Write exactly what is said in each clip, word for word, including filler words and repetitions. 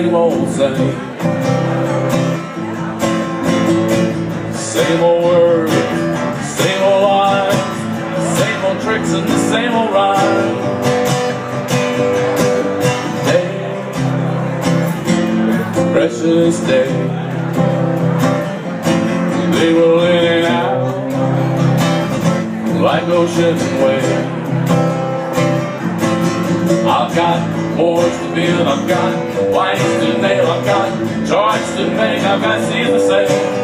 same old same. Same old words, same old lines, same old tricks and the same old rhyme. Hey, precious day, they roll in and out like ocean waves. I've got wars to build, I've got wives to nail, I've got charts to make, I've got seas to sail.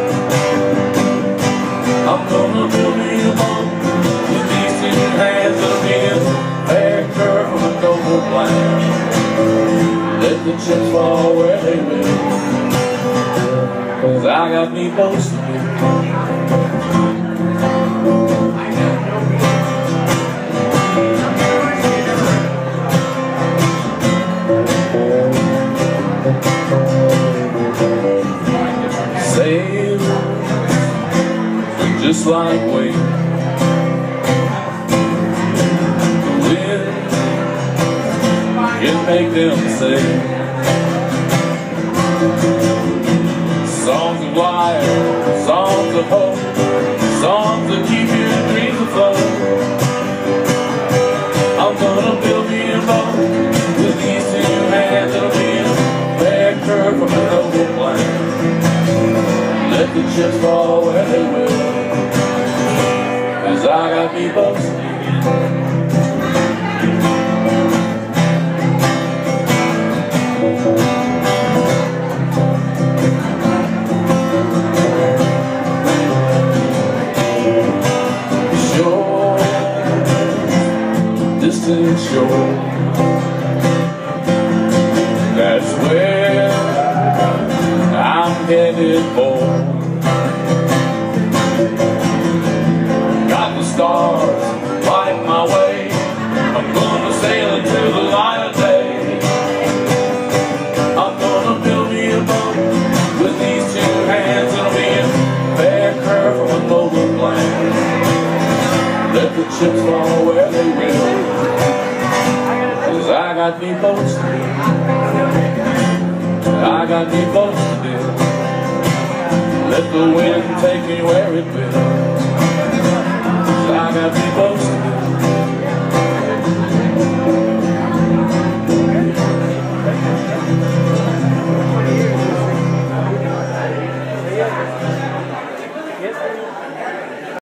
I'm gonna build me a boat with these two hands that'll be a fair curve from a noble plan. Let the chips fall where they will, 'cause I got me boats to build. Sail just like waves, the wind can make them sail. Songs of life, songs of hope, songs that keep your dreams afloat. I'm gonna build me a boat with these two hands that'll be a fair curve from a noble plan. Let the chips fall where they will, 'cause I got me boats to build. Shore, distant shore, that's where I'm headed for. Got the stars light my way, I'm gonna sail into the light of day. I'm gonna build me a boat with these two hands, it'll be a fair curve from a noble plan. Let the chips fall where they will, 'cause I got me boats to build. I got me boats to build. Let the wind take me where it will, 'cause I got me boats to build.